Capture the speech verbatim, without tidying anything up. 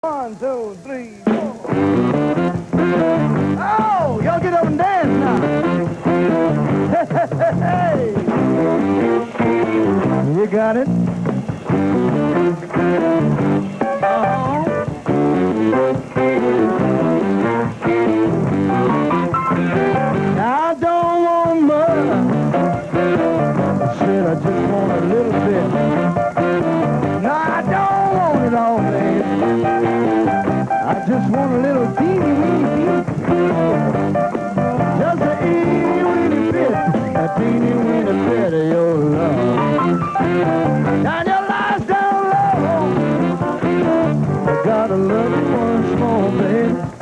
One, two, three, four. Oh, y'all get up and dance now. Hey, you got it. Uh-huh. I don't want much. Shit, I just want a little bit. No, I don't want it all, baby. I just want a little teeny weeny bit. Just a teeny weeny bit. A teeny weeny bit of your love. Now your life's down low. I gotta love you once more, baby.